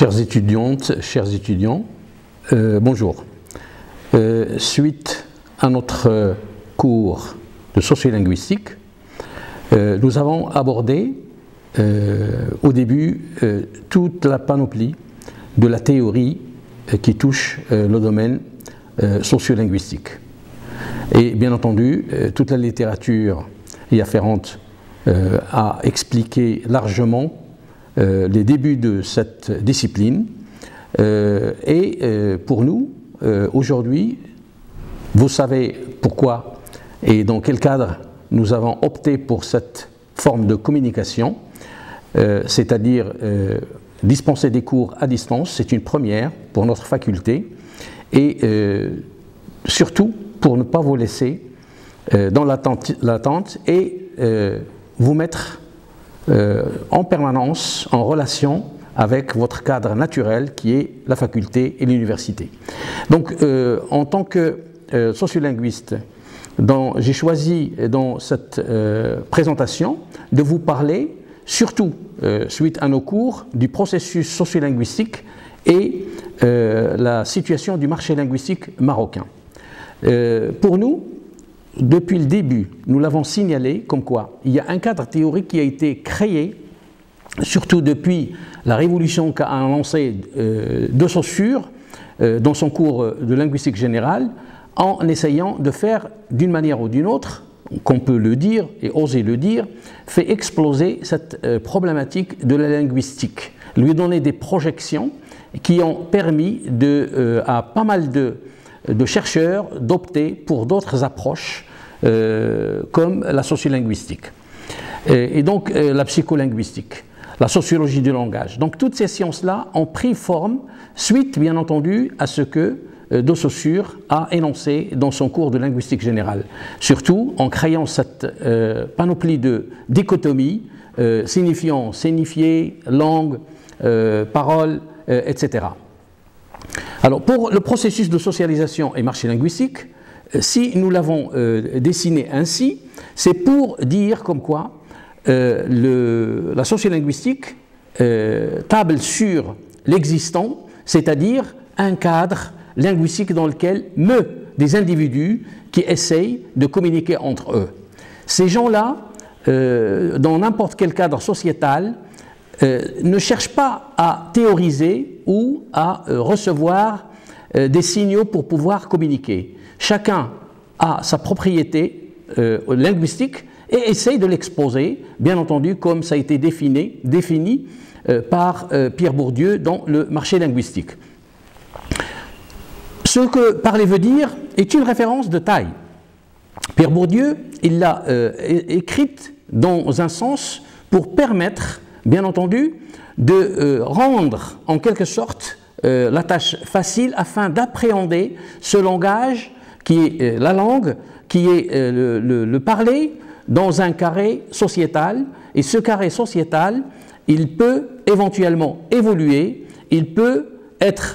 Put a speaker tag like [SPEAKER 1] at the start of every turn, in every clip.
[SPEAKER 1] Chères étudiantes, chers étudiants, bonjour. Suite à notre cours de sociolinguistique, nous avons abordé au début toute la panoplie de la théorie qui touche le domaine sociolinguistique. Et bien entendu, toute la littérature y afférente a expliqué largement les débuts de cette discipline. Pour nous, aujourd'hui, vous savez pourquoi et dans quel cadre nous avons opté pour cette forme de communication, c'est-à-dire dispenser des cours à distance. C'est une première pour notre faculté et surtout pour ne pas vous laisser dans l'attente et vous mettre en permanence en relation avec votre cadre naturel qui est la faculté et l'université. Donc en tant que sociolinguiste, j'ai choisi dans cette présentation de vous parler surtout suite à nos cours du processus sociolinguistique et la situation du marché linguistique marocain. Pour nous, depuis le début, nous l'avons signalé comme quoi il y a un cadre théorique qui a été créé, surtout depuis la révolution qu'a lancée de Saussure dans son cours de linguistique générale, en essayant de faire d'une manière ou d'une autre, qu'on peut le dire et oser le dire, fait exploser cette problématique de la linguistique, lui donner des projections qui ont permis à pas mal de chercheurs d'opter pour d'autres approches comme la sociolinguistique et donc la psycholinguistique, la sociologie du langage. Donc toutes ces sciences-là ont pris forme suite bien entendu à ce que de Saussure a énoncé dans son cours de linguistique générale, surtout en créant cette panoplie de dichotomies signifiant, signifié, langue, parole, etc. Alors pour le processus de socialisation et marché linguistique, si nous l'avons dessiné ainsi, c'est pour dire comme quoi la sociolinguistique table sur l'existant, c'est-à-dire un cadre linguistique dans lequel meut des individus qui essayent de communiquer entre eux. Ces gens-là, dans n'importe quel cadre sociétal, ne cherchent pas à théoriser ou à recevoir des signaux pour pouvoir communiquer. Chacun a sa propriété linguistique et essaye de l'exposer, bien entendu, comme ça a été défini par Pierre Bourdieu dans le marché linguistique. Ce que parler veut dire est une référence de taille. Pierre Bourdieu, il l'a écrite dans un sens pour permettre, bien entendu, de rendre en quelque sorte la tâche facile afin d'appréhender ce langage qui est la langue, qui est le parler dans un carré sociétal. Et ce carré sociétal, il peut éventuellement évoluer, il peut être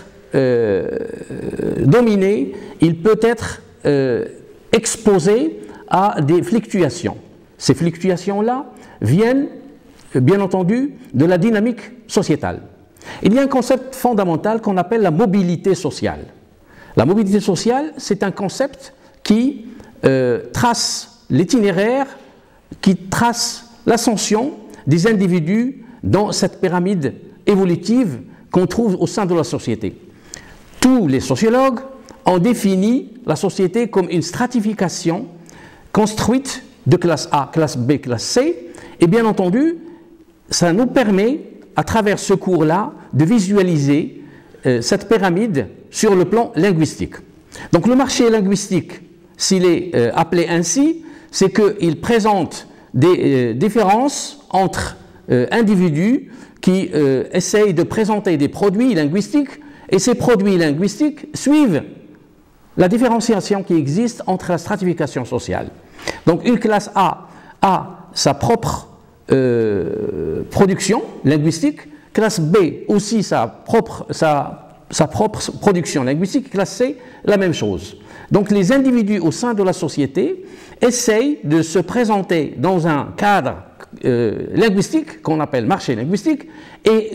[SPEAKER 1] dominé, il peut être exposé à des fluctuations. Ces fluctuations-là viennent, bien entendu, de la dynamique sociétale. Il y a un concept fondamental qu'on appelle la mobilité sociale. La mobilité sociale, c'est un concept qui trace l'itinéraire, qui trace l'ascension des individus dans cette pyramide évolutive qu'on trouve au sein de la société. Tous les sociologues ont défini la société comme une stratification construite de classe A, classe B, classe C, et bien entendu, ça nous permet, à travers ce cours-là, de visualiser cette pyramide sur le plan linguistique. Donc le marché linguistique, s'il est appelé ainsi, c'est qu'il présente des différences entre individus qui essayent de présenter des produits linguistiques, et ces produits linguistiques suivent la différenciation qui existe entre la stratification sociale. Donc une classe A a sa propre production linguistique, classe B aussi sa propre production linguistique, classe C la même chose. Donc les individus au sein de la société essayent de se présenter dans un cadre linguistique qu'on appelle marché linguistique, et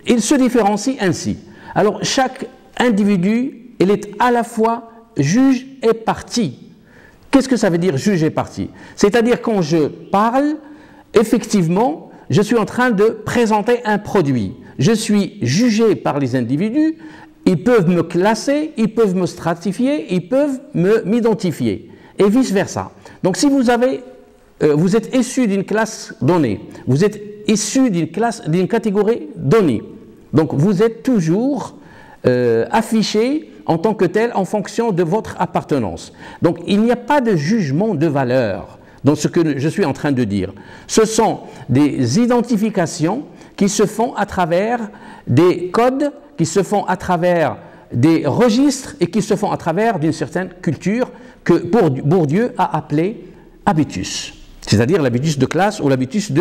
[SPEAKER 1] il se différencie ainsi. Alors chaque individu, il est à la fois juge et partie. Qu'est-ce que ça veut dire juge et partie? C'est-à-dire quand je parle, effectivement, je suis en train de présenter un produit. Je suis jugé par les individus, ils peuvent me classer, ils peuvent me stratifier, ils peuvent m'identifier, et vice-versa. Donc si vous êtes issu d'une classe donnée, vous êtes issu d'une catégorie donnée, donc vous êtes toujours affiché en tant que tel en fonction de votre appartenance. Donc il n'y a pas de jugement de valeur dans ce que je suis en train de dire. Ce sont des identifications qui se font à travers des codes, qui se font à travers des registres et qui se font à travers d'une certaine culture que Bourdieu a appelée habitus, c'est-à-dire l'habitus de classe ou l'habitus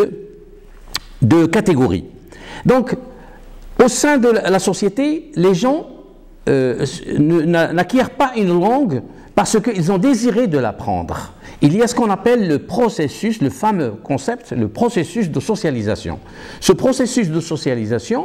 [SPEAKER 1] de catégorie. Donc, au sein de la société, les gens n'acquièrent pas une langue parce qu'ils ont désiré de l'apprendre. Il y a ce qu'on appelle le processus, le fameux concept, le processus de socialisation. Ce processus de socialisation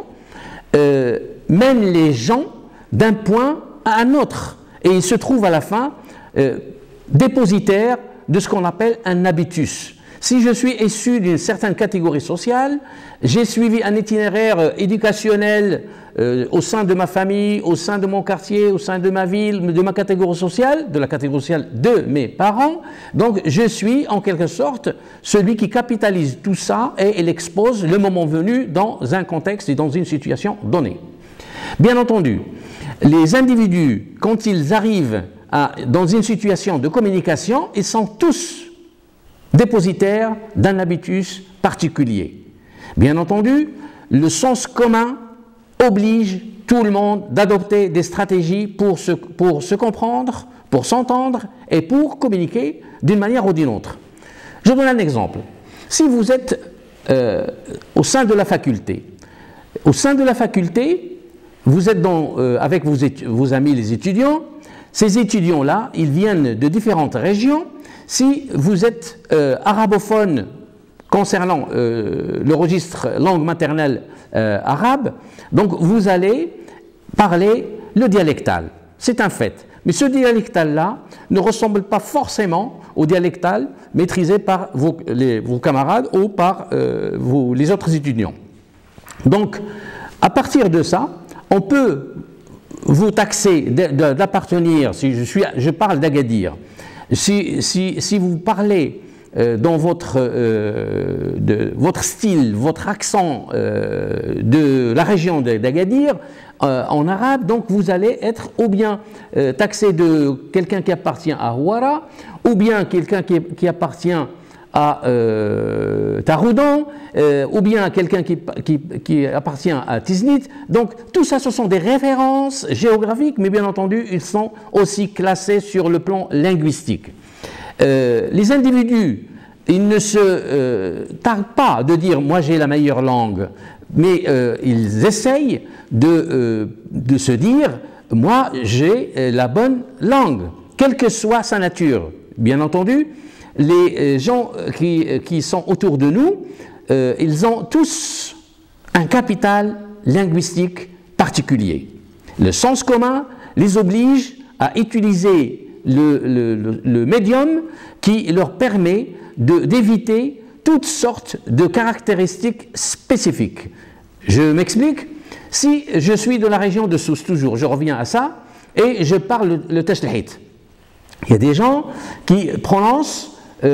[SPEAKER 1] mène les gens d'un point à un autre et ils se trouvent à la fin dépositaires de ce qu'on appelle un habitus. Si je suis issu d'une certaine catégorie sociale, j'ai suivi un itinéraire éducationnel au sein de ma famille, au sein de mon quartier, au sein de ma ville, de ma catégorie sociale, de la catégorie sociale de mes parents. Donc je suis en quelque sorte celui qui capitalise tout ça et l'expose le moment venu dans un contexte et dans une situation donnée. Bien entendu, les individus, quand ils arrivent dans une situation de communication, ils sont tous dépositaire d'un habitus particulier. Bien entendu, le sens commun oblige tout le monde d'adopter des stratégies pour se comprendre, pour s'entendre et pour communiquer d'une manière ou d'une autre. Je donne un exemple. Si vous êtes au sein de la faculté, vous êtes avec vos amis les étudiants, ces étudiants-là, ils viennent de différentes régions. Si vous êtes arabophone concernant le registre langue maternelle arabe, donc vous allez parler le dialectal. C'est un fait. Mais ce dialectal-là ne ressemble pas forcément au dialectal maîtrisé par vos camarades ou par les autres étudiants. Donc, à partir de ça, on peut vous taxer d'appartenir, si je parle d'Agadir, si vous parlez dans votre style, votre accent de la région d'Agadir en arabe, donc vous allez être ou bien taxé de quelqu'un qui appartient à Ouara, ou bien quelqu'un qui appartient à Taroudan, ou bien quelqu'un qui appartient à Tiznit. Donc tout ça, ce sont des références géographiques, mais bien entendu, ils sont aussi classés sur le plan linguistique. Les individus, ils ne se tardent pas de dire « moi j'ai la meilleure langue », mais ils essayent de se dire « moi j'ai la bonne langue », quelle que soit sa nature. Bien entendu, les gens qui sont autour de nous, ils ont tous un capital linguistique particulier. Le sens commun les oblige à utiliser le médium qui leur permet d'éviter toutes sortes de caractéristiques spécifiques. Je m'explique. Si je suis de la région de Sousse, toujours, je reviens à ça, et je parle le tashlihit. Il y a des gens qui prononcent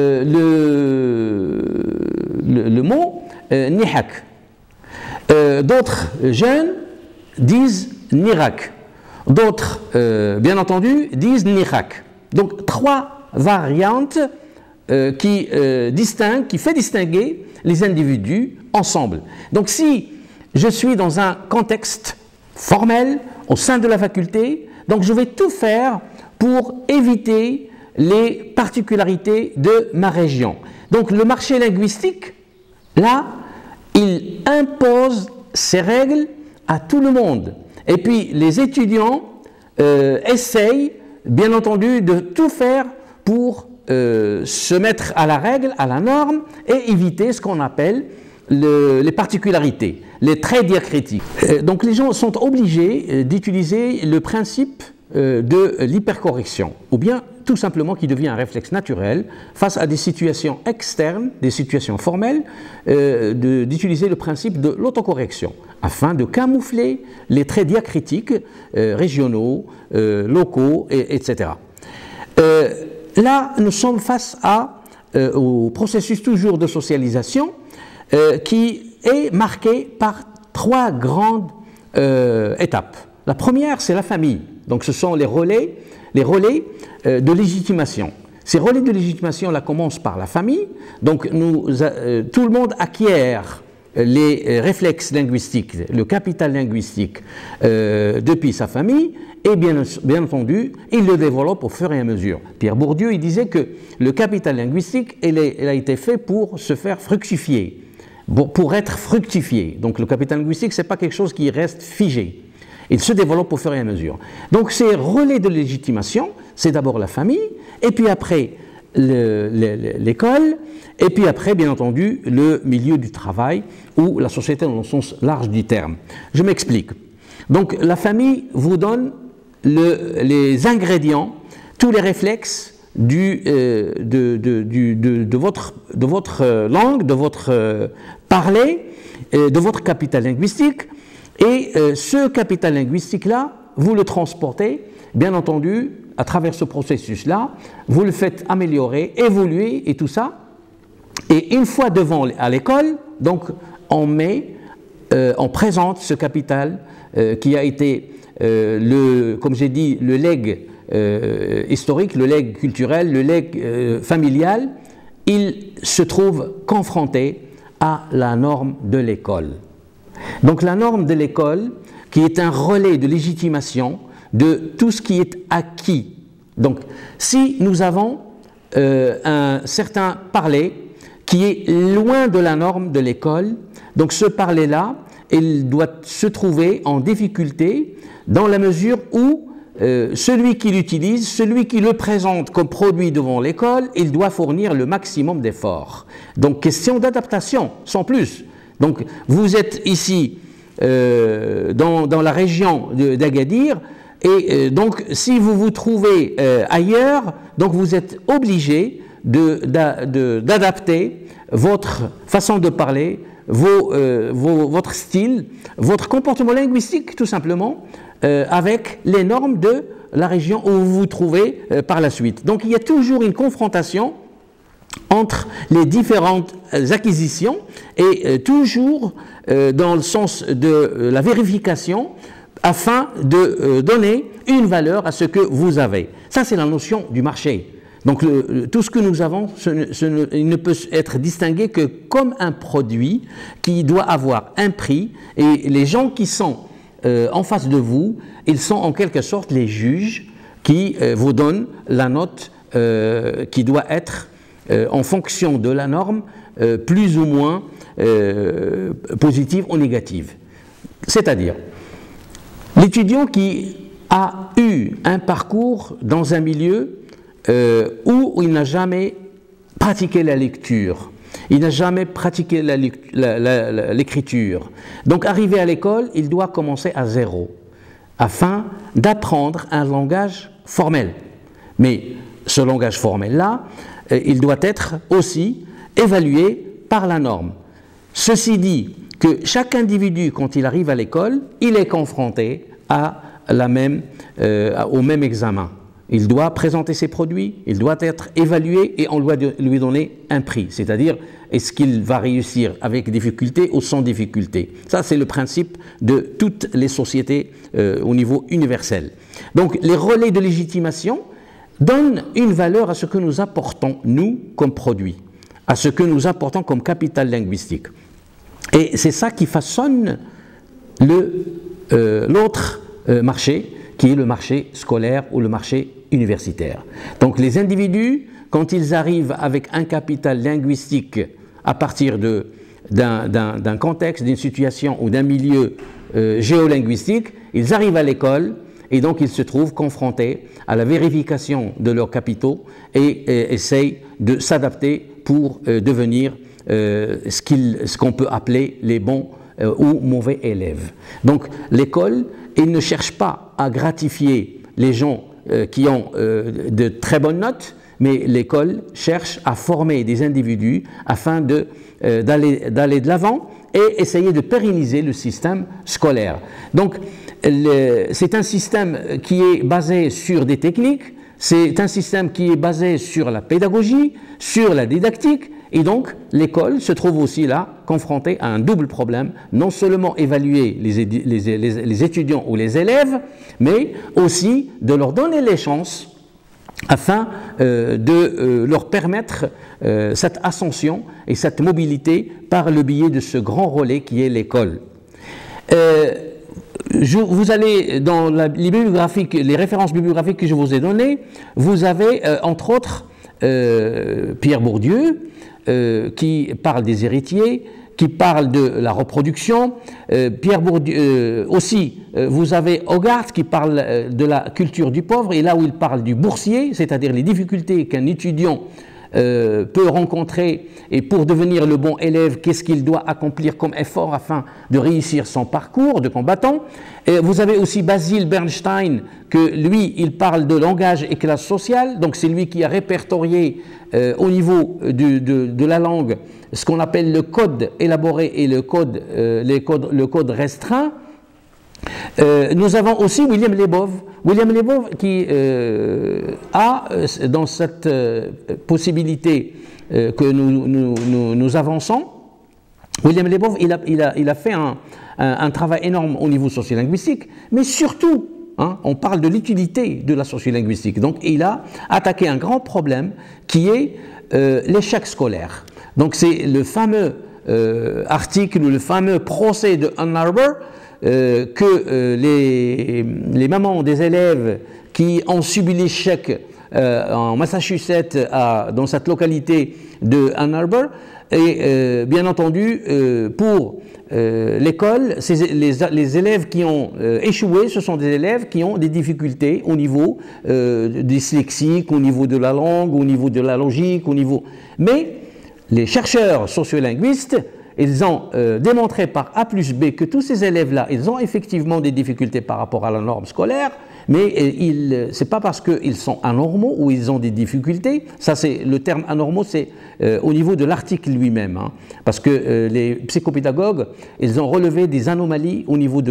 [SPEAKER 1] le mot nihak. D'autres jeunes disent nirak. D'autres, bien entendu, disent nihak. Donc, trois variantes qui fait distinguer les individus ensemble. Donc, si je suis dans un contexte formel au sein de la faculté, donc je vais tout faire pour éviter les particularités de ma région. Donc le marché linguistique, là, il impose ses règles à tout le monde. Et puis les étudiants essayent, bien entendu, de tout faire pour se mettre à la règle, à la norme, et éviter ce qu'on appelle les particularités, les traits diacritiques. Donc les gens sont obligés d'utiliser le principe de l'hypercorrection, ou bien tout simplement qui devient un réflexe naturel face à des situations externes, des situations formelles, d'utiliser le principe de l'autocorrection afin de camoufler les traits diacritiques régionaux, locaux, etc. Là, nous sommes face au processus toujours de socialisation qui est marqué par 3 grandes étapes. La première, c'est la famille. Donc ce sont les relais de légitimation. Ces relais de légitimation là commencent par la famille. Donc tout le monde acquiert les réflexes linguistiques, le capital linguistique depuis sa famille, et bien entendu, il le développe au fur et à mesure. Pierre Bourdieu, il disait que le capital linguistique, il a été fait pour se faire fructifier, pour être fructifié. Donc le capital linguistique, ce n'est pas quelque chose qui reste figé. Il se développe au fur et à mesure. Donc ces relais de légitimation, c'est d'abord la famille, et puis après l'école, et puis après, bien entendu, le milieu du travail ou la société dans le sens large du terme. Je m'explique. Donc la famille vous donne les ingrédients, tous les réflexes de votre langue, de votre parler, de votre capital linguistique. Et ce capital linguistique-là, vous le transportez, bien entendu, à travers ce processus-là, vous le faites améliorer, évoluer et tout ça. Et une fois à l'école, donc on présente ce capital qui a été, comme j'ai dit, le legs historique, le legs culturel, le legs familial. Il se trouve confronté à la norme de l'école. Donc la norme de l'école, qui est un relais de légitimation de tout ce qui est acquis. Donc si nous avons un certain parler qui est loin de la norme de l'école, donc ce parler-là, il doit se trouver en difficulté dans la mesure où celui qui l'utilise, celui qui le présente comme produit devant l'école, il doit fournir le maximum d'efforts. Donc question d'adaptation, sans plus. Donc vous êtes ici dans la région d'Agadir, et donc si vous vous trouvez ailleurs, donc vous êtes obligé d'adapter votre façon de parler, votre style, votre comportement linguistique tout simplement, avec les normes de la région où vous vous trouvez par la suite. Donc il y a toujours une confrontation entre les différentes acquisitions et toujours dans le sens de la vérification afin de donner une valeur à ce que vous avez. Ça, c'est la notion du marché. Donc tout ce que nous avons, il ne peut être distingué que comme un produit qui doit avoir un prix, et les gens qui sont en face de vous, ils sont en quelque sorte les juges qui vous donnent la note qui doit être en fonction de la norme, plus ou moins positive ou négative. C'est-à-dire, l'étudiant qui a eu un parcours dans un milieu où il n'a jamais pratiqué la lecture, il n'a jamais pratiqué l'écriture. Donc, arrivé à l'école, il doit commencer à zéro, afin d'apprendre un langage formel. Mais ce langage formel-là, il doit être aussi évalué par la norme. Ceci dit, que chaque individu, quand il arrive à l'école, il est confronté au même examen. Il doit présenter ses produits, il doit être évalué et on doit lui donner un prix, c'est-à-dire est-ce qu'il va réussir avec difficulté ou sans difficulté. Ça, c'est le principe de toutes les sociétés au niveau universel. Donc, les relais de légitimation donnent une valeur à ce que nous apportons, nous, comme produit, à ce que nous apportons comme capital linguistique. Et c'est ça qui façonne l'autre marché, qui est le marché scolaire ou le marché universitaire. Donc les individus, quand ils arrivent avec un capital linguistique à partir d'un contexte, d'une situation ou d'un milieu géolinguistique, ils arrivent à l'école et donc ils se trouvent confrontés à la vérification de leurs capitaux et essayent de s'adapter pour devenir ce qu'on peut appeler les bons ou mauvais élèves. Donc l'école, il ne cherche pas à gratifier les gens qui ont de très bonnes notes, mais l'école cherche à former des individus afin d'aller de l'avant et essayer de pérenniser le système scolaire. Donc c'est un système qui est basé sur des techniques, c'est un système qui est basé sur la pédagogie, sur la didactique, et donc l'école se trouve aussi là confrontée à un double problème, non seulement évaluer les étudiants ou les élèves, mais aussi de leur donner les chances afin de leur permettre cette ascension et cette mobilité par le biais de ce grand relais qui est l'école. Vous allez dans les références bibliographiques que je vous ai données, vous avez entre autres Pierre Bourdieu qui parle des héritiers, qui parle de la reproduction. Pierre Bourdieu aussi, vous avez Hogarth qui parle de la culture du pauvre, et là où il parle du boursier, c'est-à-dire les difficultés qu'un étudiant peut rencontrer, et pour devenir le bon élève, qu'est-ce qu'il doit accomplir comme effort afin de réussir son parcours de combattant. Et vous avez aussi Basil Bernstein, que lui, il parle de langage et classe sociale, donc c'est lui qui a répertorié au niveau de la langue ce qu'on appelle le code élaboré et le code restreint. Nous avons aussi William Lebov qui a, dans cette possibilité que nous avançons, William Lebov, il a fait un travail énorme au niveau sociolinguistique, mais surtout, on parle de l'utilité de la sociolinguistique. Donc il a attaqué un grand problème qui est l'échec scolaire. Donc c'est le fameux article ou le fameux procès de Ann Arbor que les mamans des élèves qui ont subi l'échec en Massachusetts, dans cette localité de Ann Arbor, et bien entendu pour l'école, les élèves qui ont échoué, ce sont des élèves qui ont des difficultés au niveau dyslexique, au niveau de la langue, au niveau de la logique, Mais les chercheurs sociolinguistes, ils ont démontré par A plus B que tous ces élèves-là, ils ont effectivement des difficultés par rapport à la norme scolaire, mais ce n'est pas parce qu'ils sont anormaux ou ils ont des difficultés. Ça, c'est le terme anormaux, c'est au niveau de l'article lui-même, parce que les psychopédagogues, ils ont relevé des anomalies au niveau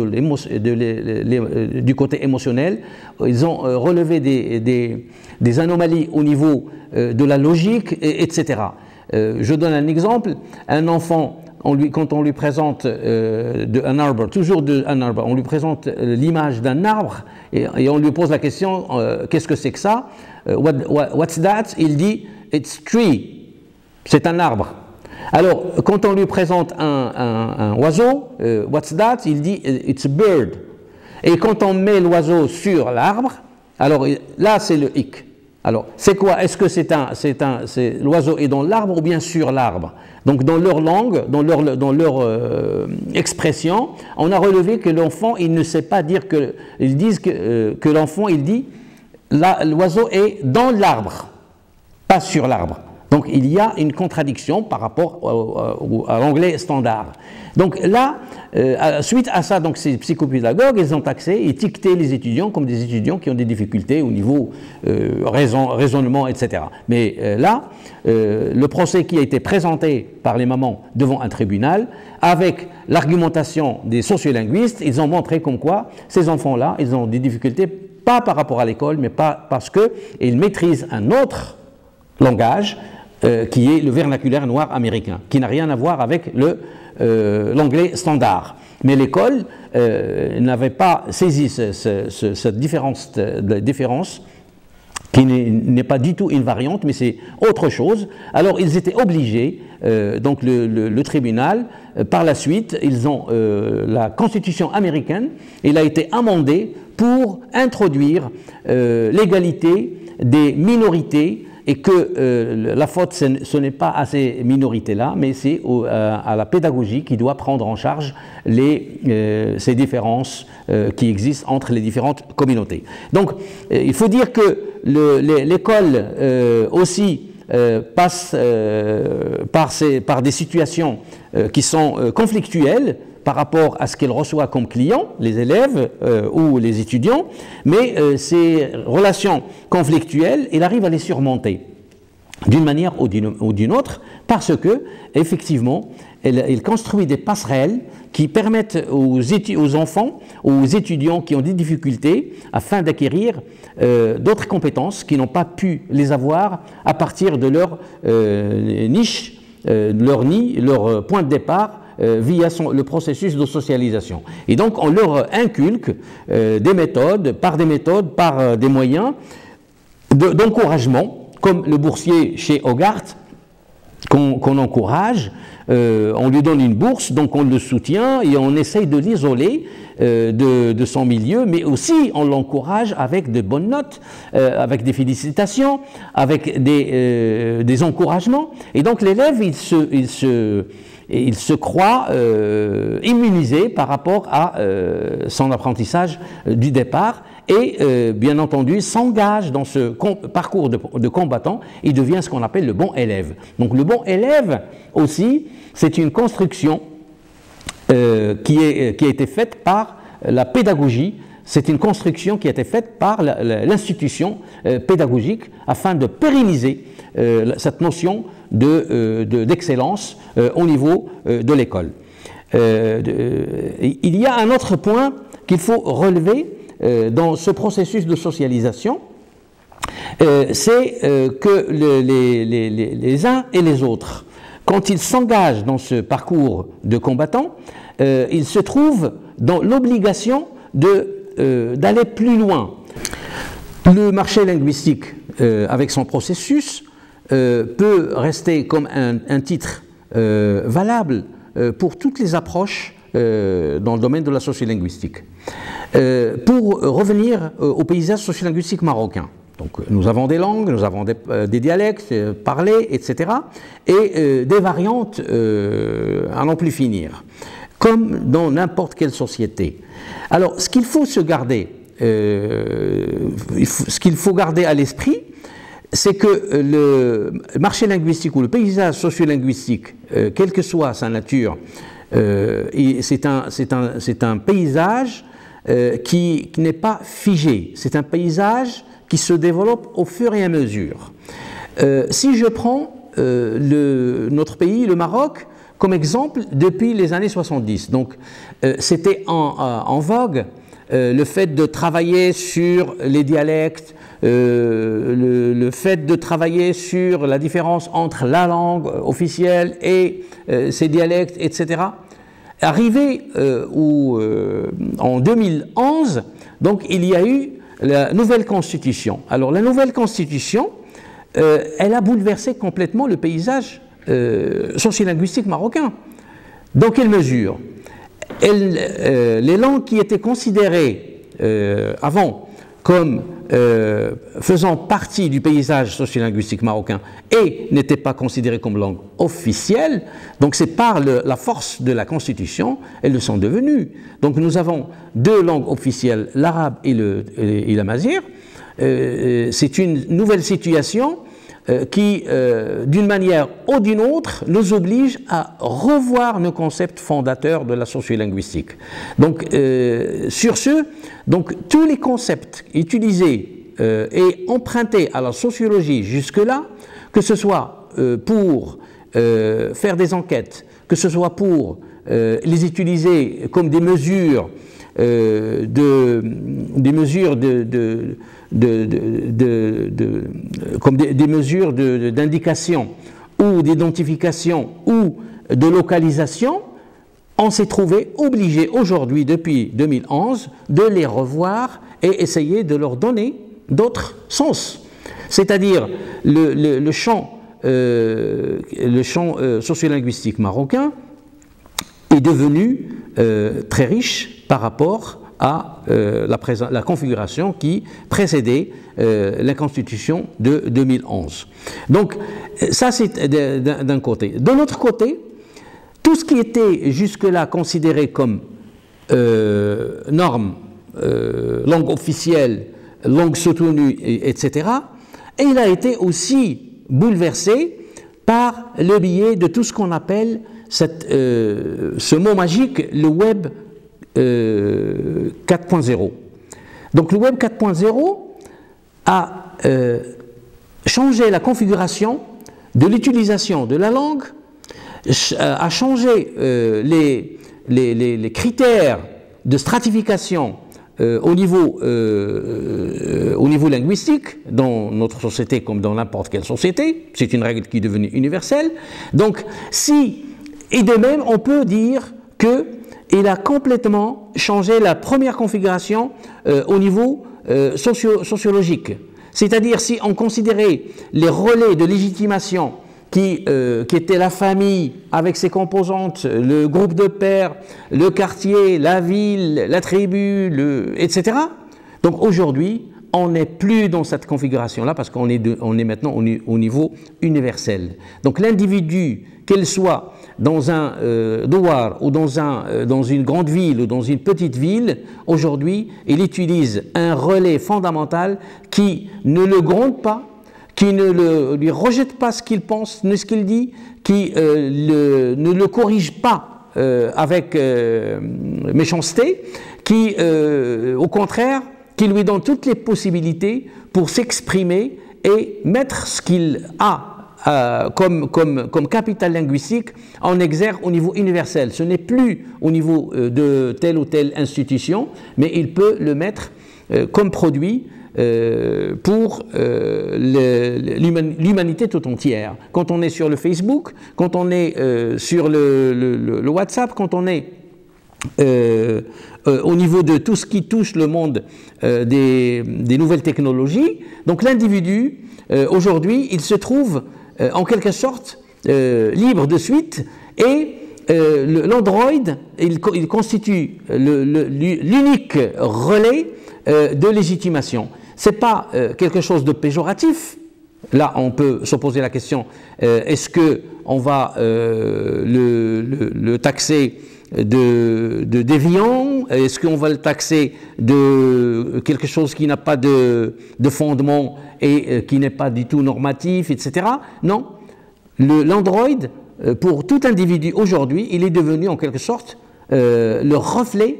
[SPEAKER 1] du côté émotionnel. Ils ont relevé des anomalies au niveau de la logique, etc. Je donne un exemple. Un enfant, quand on lui présente de Ann Arbor, toujours de Ann Arbor, on lui présente l'image d'un arbre et on lui pose la question qu'est-ce que c'est que ça? What's that? Il dit it's tree. C'est un arbre. Alors, quand on lui présente un oiseau, what's that? Il dit it's a bird. Et quand on met l'oiseau sur l'arbre, alors là c'est le hic. Alors, c'est quoi? Est-ce que l'oiseau est dans l'arbre ou bien sur l'arbre? Donc, dans leur langue, dans leur expression, on a relevé que l'enfant, il ne sait pas dire que... Ils disent que l'enfant, il dit l'oiseau est dans l'arbre, pas sur l'arbre. Donc, il y a une contradiction par rapport à l'anglais standard. Donc là, suite à ça, donc ces psychopédagogues, ils ont étiqueté les étudiants comme des étudiants qui ont des difficultés au niveau raisonnement, etc. Mais là, le procès qui a été présenté par les mamans devant un tribunal, avec l'argumentation des sociolinguistes, ils ont montré comme quoi ces enfants-là, ils ont des difficultés, pas par rapport à l'école, mais pas parce qu'ils maîtrisent un autre langage, qui est le vernaculaire noir américain, qui n'a rien à voir avec l'anglais standard. Mais l'école n'avait pas saisi cette différence qui n'est pas du tout une variante, mais c'est autre chose. Alors ils étaient obligés, donc le tribunal, par la suite, ils ont la Constitution américaine, elle a été amendée pour introduire l'égalité des minorités, et que la faute, ce n'est pas à ces minorités-là, mais c'est à la pédagogie qui doit prendre en charge ces différences qui existent entre les différentes communautés. Donc, il faut dire que l'école aussi passe par des situations qui sont conflictuelles par rapport à ce qu'elle reçoit comme clients, les élèves ou les étudiants, mais ces relations conflictuelles, il arrive à les surmonter d'une manière ou d'une autre, parce que, effectivement, il construit des passerelles qui permettent aux enfants, aux étudiants qui ont des difficultés, afin d'acquérir d'autres compétences qui n'ont pas pu les avoir à partir de leur niche, leur point de départ, via le processus de socialisation. Et donc on leur inculque des méthodes, par des moyens d'encouragement, comme le boursier chez Hogarth, qu'on encourage, on lui donne une bourse, donc on le soutient et on essaye de l'isoler de son milieu, mais aussi on l'encourage avec de bonnes notes, avec des félicitations, avec des encouragements. Et donc l'élève, il se croit immunisé par rapport à son apprentissage du départ et, bien entendu, s'engage dans ce parcours de combattant. Il devient ce qu'on appelle le bon élève. Donc le bon élève aussi, c'est une construction qui a été faite par la pédagogie. C'est une construction qui a été faite par l'institution pédagogique afin de pérenniser cette notion d'excellence au niveau de l'école. Il y a un autre point qu'il faut relever dans ce processus de socialisation, c'est que les uns et les autres, quand ils s'engagent dans ce parcours de combattants, ils se trouvent dans l'obligation d'aller plus loin. Le marché linguistique, avec son processus, peut rester comme un titre valable pour toutes les approches dans le domaine de la sociolinguistique. Pour revenir au paysage sociolinguistique marocain, donc nous avons des langues, nous avons des dialectes parlés, etc., et des variantes à n'en plus finir, comme dans n'importe quelle société. Alors, ce qu'il faut garder à l'esprit, c'est que le marché linguistique ou le paysage sociolinguistique, quelle que soit sa nature, c'est un paysage qui n'est pas figé, c'est un paysage qui se développe au fur et à mesure. Si je prends notre pays, le Maroc, comme exemple, depuis les années 70, donc c'était en vogue le fait de travailler sur les dialectes, le fait de travailler sur la différence entre la langue officielle et ces dialectes, etc. Arrivé en 2011, donc il y a eu la nouvelle constitution. Alors la nouvelle constitution, elle a bouleversé complètement le paysage sociolinguistique marocain. Dans quelle mesure? Les langues qui étaient considérées avant comme faisant partie du paysage sociolinguistique marocain et n'étaient pas considérées comme langue officielle, donc c'est par la force de la Constitution, elles le sont devenues. Donc nous avons deux langues officielles, l'arabe et l'amazigh. C'est une nouvelle situation qui, d'une manière ou d'une autre, nous oblige à revoir nos concepts fondateurs de la sociolinguistique. Donc, sur ce, donc, tous les concepts utilisés et empruntés à la sociologie jusque-là, que ce soit pour faire des enquêtes, que ce soit pour les utiliser comme des mesures d'indication ou d'identification ou de localisation, on s'est trouvé obligé aujourd'hui, depuis 2011, de les revoir et essayer de leur donner d'autres sens. C'est-à-dire le champ sociolinguistique marocain est devenu très riche par rapport à la configuration qui précédait la Constitution de 2011. Donc ça c'est d'un côté. De l'autre côté, tout ce qui était jusque-là considéré comme norme, langue officielle, langue soutenue, etc., et il a été aussi bouleversés par le biais de tout ce qu'on appelle ce mot magique, le Web 4.0. Donc le Web 4.0 a changé la configuration de l'utilisation de la langue, a changé les critères de stratification au niveau linguistique, dans notre société comme dans n'importe quelle société. C'est une règle qui est devenue universelle. Donc, et de même, on peut dire qu'il a complètement changé la première configuration au niveau sociologique. C'est-à-dire, si on considérait les relais de légitimation qui était la famille avec ses composantes, le groupe de pairs, le quartier, la ville, la tribu, etc. Donc aujourd'hui, on n'est plus dans cette configuration-là parce qu'on est maintenant au niveau universel. Donc l'individu, qu'elle soit dans un douar ou dans une grande ville ou dans une petite ville, aujourd'hui, il utilise un relais fondamental qui ne le gronde pas, qui ne lui rejette pas ce qu'il pense, ni ce qu'il dit, qui ne le corrige pas avec méchanceté, qui, au contraire, qui lui donne toutes les possibilités pour s'exprimer et mettre ce qu'il a comme capital linguistique en exergue au niveau universel. Ce n'est plus au niveau de telle ou telle institution, mais il peut le mettre comme produit pour l'humanité tout entière. Quand on est sur le Facebook, quand on est sur le WhatsApp, quand on est au niveau de tout ce qui touche le monde des nouvelles technologies, donc l'individu, aujourd'hui, il se trouve en quelque sorte libre de suite et l'Android, il constitue l'unique relais de légitimation. Ce n'est pas quelque chose de péjoratif. Là, on peut se poser la question, est-ce qu'on va le taxer de déviant? Est-ce qu'on va le taxer de quelque chose qui n'a pas de fondement et qui n'est pas du tout normatif, etc. Non. L'Android, pour tout individu aujourd'hui, il est devenu en quelque sorte le reflet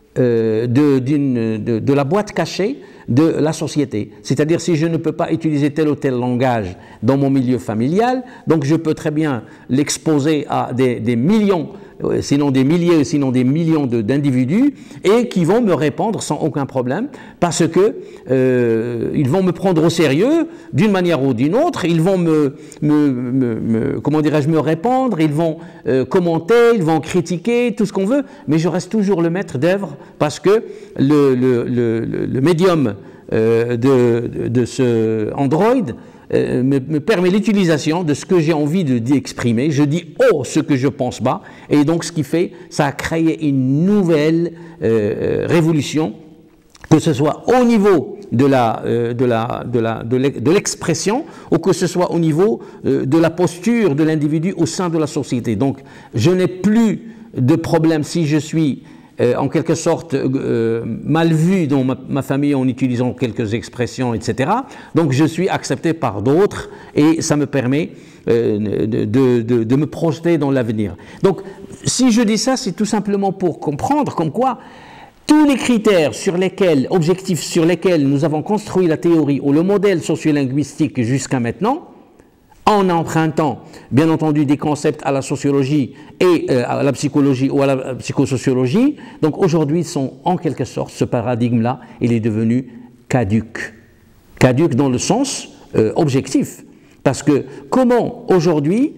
[SPEAKER 1] de la boîte cachée de la société. C'est-à-dire, si je ne peux pas utiliser tel ou tel langage dans mon milieu familial, donc je peux très bien l'exposer à des millions, sinon des milliers, sinon des millions d'individus, et qui vont me répondre sans aucun problème, parce que ils vont me prendre au sérieux d'une manière ou d'une autre, ils vont comment dirais-je, me répondre, ils vont commenter, ils vont critiquer, tout ce qu'on veut, mais je reste toujours le maître d'œuvre, parce que le médium de ce Android me permet l'utilisation de ce que j'ai envie d'exprimer. Je dis haut ce que je pense bas, et donc ce qui fait, ça a créé une nouvelle révolution, que ce soit au niveau de l'expression ou que ce soit au niveau de la posture de l'individu au sein de la société. Donc je n'ai plus de problème si je suis en quelque sorte mal vu dans ma famille en utilisant quelques expressions, etc. Donc je suis accepté par d'autres et ça me permet de me projeter dans l'avenir. Donc si je dis ça, c'est tout simplement pour comprendre comme quoi tous les critères objectifs sur lesquels nous avons construit la théorie ou le modèle sociolinguistique jusqu'à maintenant, en empruntant, bien entendu, des concepts à la sociologie et à la psychologie ou à la psychosociologie, donc aujourd'hui sont en quelque sorte, ce paradigme-là, il est devenu caduc. Caduc dans le sens objectif. Parce que comment aujourd'hui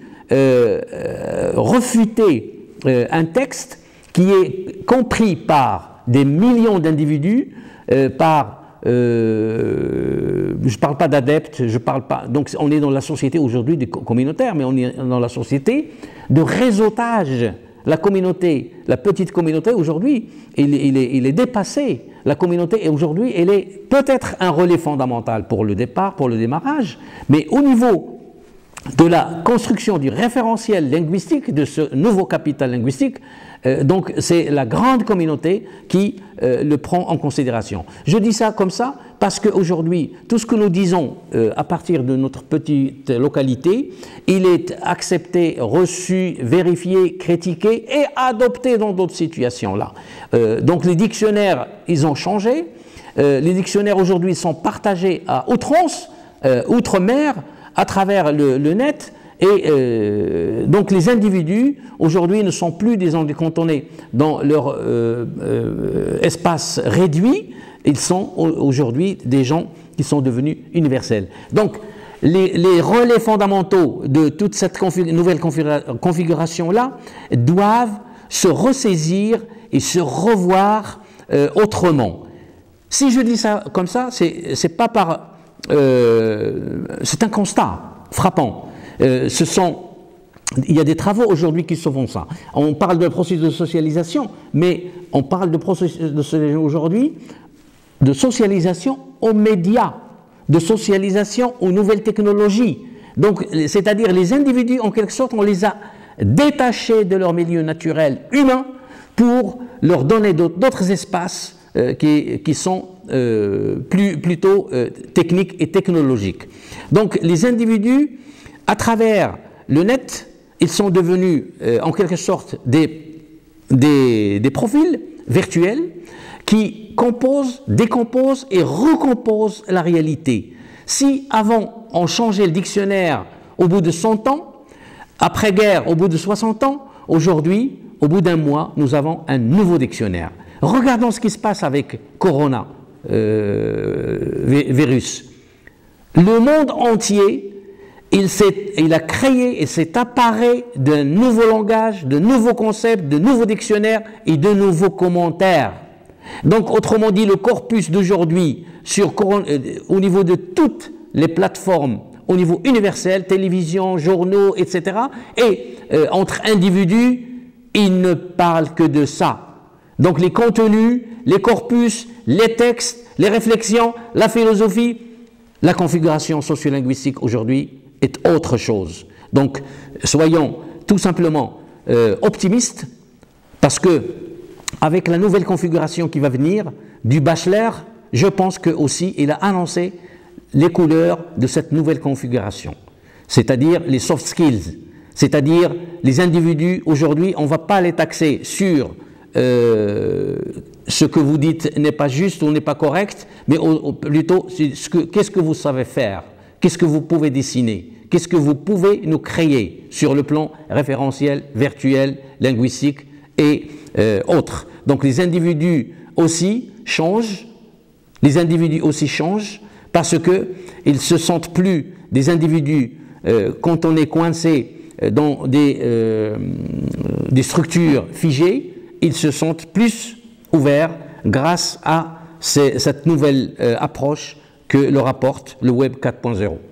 [SPEAKER 1] refuter un texte qui est compris par des millions d'individus, je ne parle pas d'adeptes, je parle pas. Donc on est dans la société aujourd'hui communautaire, mais on est dans la société de réseautage. La communauté, la petite communauté aujourd'hui, il est dépassé. La communauté aujourd'hui, elle est peut-être un relais fondamental pour le départ, pour le démarrage, mais au niveau de la construction du référentiel linguistique, de ce nouveau capital linguistique, donc c'est la grande communauté qui le prend en considération. Je dis ça comme ça Parce qu'aujourd'hui, tout ce que nous disons à partir de notre petite localité, il est accepté, reçu, vérifié, critiqué et adopté dans d'autres situations là. Donc les dictionnaires, ils ont changé. Les dictionnaires aujourd'hui sont partagés à outrance, outre-mer, à travers le net. Et donc les individus aujourd'hui ne sont plus des gens cantonnés dans leur espace réduit, ils sont aujourd'hui des gens qui sont devenus universels. Donc les relais fondamentaux de toute cette nouvelle configuration-là doivent se ressaisir et se revoir autrement. Si je dis ça comme ça, c'est pas par... c'est un constat frappant. Il y a des travaux aujourd'hui qui se font ça. On parle de processus de socialisation, mais on parle de processus de socialisation aujourd'hui, de socialisation aux médias, de socialisation aux nouvelles technologies. Donc, c'est-à-dire les individus, en quelque sorte, on les a détachés de leur milieu naturel humain pour leur donner d'autres espaces qui sont plutôt techniques et technologiques. Donc, les individus, à travers le net, ils sont devenus en quelque sorte des profils virtuels qui composent, décomposent et recomposent la réalité. Si avant on changeait le dictionnaire au bout de 100 ans, après-guerre au bout de 60 ans, aujourd'hui, au bout d'un mois, nous avons un nouveau dictionnaire. Regardons ce qui se passe avec Corona virus. Le monde entier, il a créé et s'est apparé d'un nouveau langage, de nouveaux concepts, de nouveaux dictionnaires et de nouveaux commentaires. Donc, autrement dit, le corpus d'aujourd'hui au niveau de toutes les plateformes, au niveau universel, télévision, journaux, etc., et entre individus, il ne parle que de ça. Donc, les contenus, les corpus, les textes, les réflexions, la philosophie, la configuration sociolinguistique aujourd'hui est autre chose. Donc, soyons tout simplement optimistes, parce que avec la nouvelle configuration qui va venir du Bachelor, je pense que aussi il a annoncé les couleurs de cette nouvelle configuration, c'est-à-dire les soft skills, c'est-à-dire les individus. Aujourd'hui, on ne va pas les taxer sur ce que vous dites n'est pas juste ou n'est pas correct, mais plutôt qu'est-ce que vous savez faire, qu'est-ce que vous pouvez dessiner, qu'est-ce que vous pouvez nous créer sur le plan référentiel, virtuel, linguistique et autres. Donc les individus aussi changent, parce qu'ils ne se sentent plus des individus quand on est coincé dans des structures figées, ils se sentent plus ouverts grâce à cette nouvelle approche que leur apporte le Web 4.0.